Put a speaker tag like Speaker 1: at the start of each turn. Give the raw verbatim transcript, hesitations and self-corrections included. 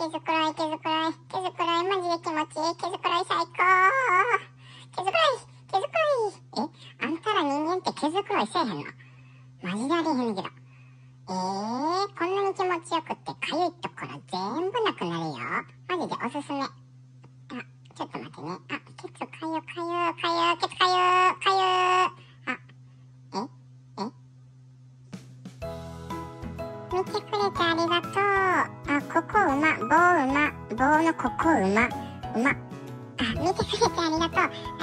Speaker 1: 毛づくろい、毛づくろい、毛づくろい、マジで気持ちいい。毛づくろい最高。毛づくろい、毛づくろい。え、あんたら人間って毛づくろいせえへんの？マジでありえへんけど。えー、こんなに気持ちよくってかゆいところ全部なくなるよ。マジでおすすめ。あ、ちょっと待ってね。あ、ケツかゆかゆかゆ、ケツかゆかゆ。あ、ええ見てくれてありがとう。あ、ここうま、棒うま、棒のここうま、うま。あ、見てくれてありがとう。あ